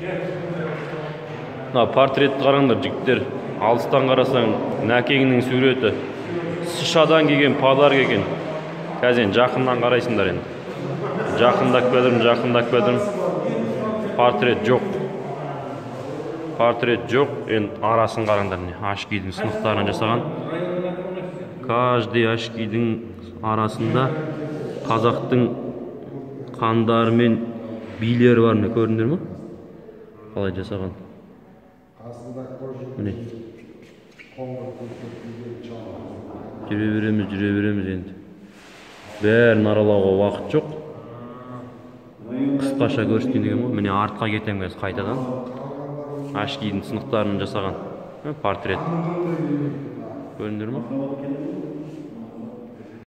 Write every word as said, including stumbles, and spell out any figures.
Мына портретті қараңдар жігіттер. Алыстан қарасаң Нәкеңнің суреті. Сышадан келген подарок екен. Қазір жақыннан қарайсыңдар енді. Жақындап келдім, жақындап келдім. Портрет жоқ. Портрет жоқ. Енді арасын қараңдар. Ашкидің сынықтарын жасаған. Каждый ашкидің арасында қазақтың қандары мен билері бар. Көрдіңдер ме? Қалай жасаған? Міне. Жүре береміз, жүре береміз енді. Бәрін аралауға уақыт жоқ. Қысқаша көрсеткен деген ғой. Міне артқа кетем кез қайтадан. Ашкидің сынықтарын жасаған портрет. Көрдіңдер ме?